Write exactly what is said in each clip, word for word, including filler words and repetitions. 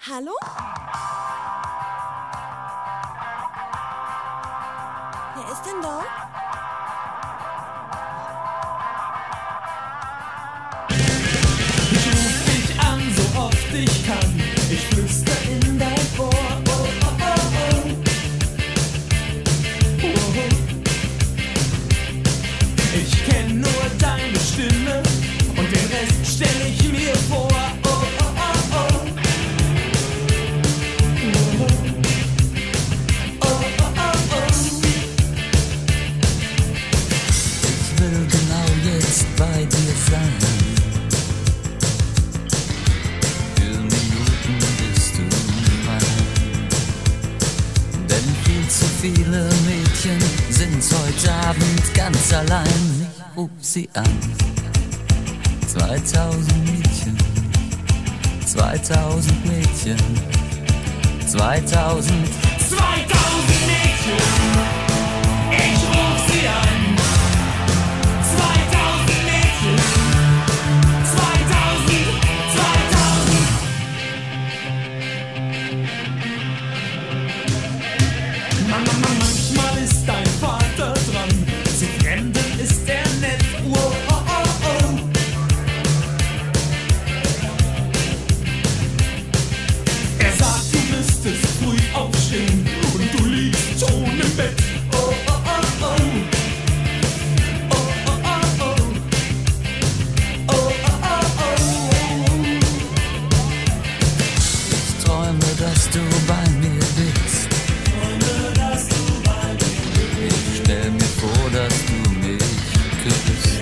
Hallo? Wer ist denn da? Ich ruf dich an, so oft ich kann. Ich flüster in dein Ohr. Oh, oh, oh, oh. Oh, oh. Ich kenn nur deine Stimme und den Rest stell ich mir vor. Oh, oh, oh, oh. Oh, oh, oh, oh. Ich will genau jetzt bei dir sein. Für Minuten bist du mein. Denn viel zu viele Mädchen sind heute Abend ganz allein. Ich ruf sie an. Zweitausend Mädchen, zweitausend Mädchen, zweitausend, zweitausend Mädchen, ich ruf sie an. zweitausend Mädchen, zweitausend, zweitausend. Mama, Mama, manchmal ist dein Vater dran. Zu Fremden ist er nett. Oh, oh, oh, oh. Er sagt, du müsstest früh aufstehen und du liegst schon im Bett. Oh, oh, oh, oh. Oh, oh, oh, oh. Oh, oh, oh, oh. ich träume, dass du bei mir bist. Ich stell mir vor, dass du mich küsst.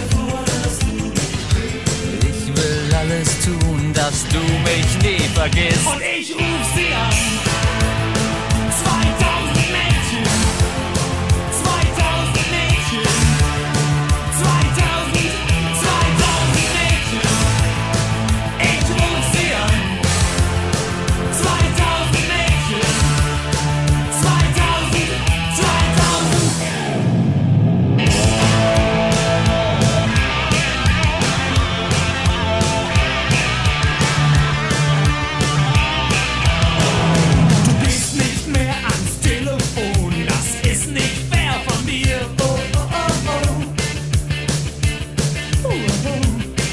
Ich will alles tun, dass du mich nie vergisst. Und ich ruf sie an. zweitausend Mädchen, zweitausend Mädchen, zweitausend, zweitausend Mädchen. Ich ruf sie an. zweitausend Mädchen, zweitausend, zweitausend. Du gehst nicht mehr ans Telefon, das ist nicht fair von dir. Oh, oh, oh, oh. Oh, oh.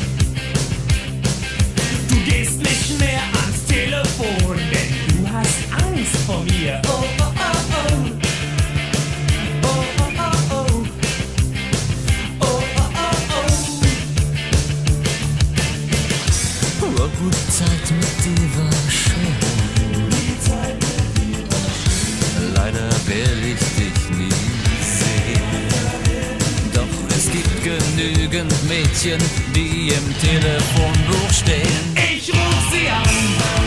Du gehst nicht mehr ans Telefon, denn du hast Angst vor mir. Oh, oh, oh, oh. Oh, oh, oh, oh. Oh, oh, oh, oh. Oh, gut, Zeit mit dir war schön. Leider werde ich dich nie sehen. Doch es gibt genügend Mädchen, die im Telefonbuch stehen. Ich ruf sie an.